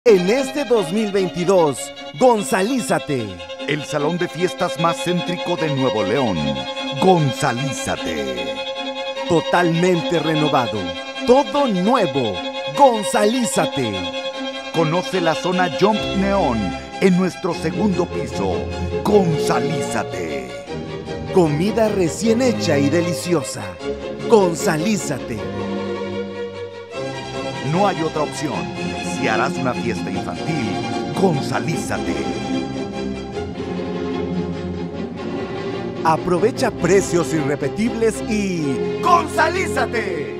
En este 2022, Gonzalízate. El salón de fiestas más céntrico de Nuevo León. Gonzalízate. Totalmente renovado. Todo nuevo. Gonzalízate. Conoce la zona Jump Neón en nuestro segundo piso. Gonzalízate. Comida recién hecha y deliciosa. Gonzalízate. No hay otra opción. Si harás una fiesta infantil, Gonzalízate. Aprovecha precios irrepetibles y ¡Gonzalízate!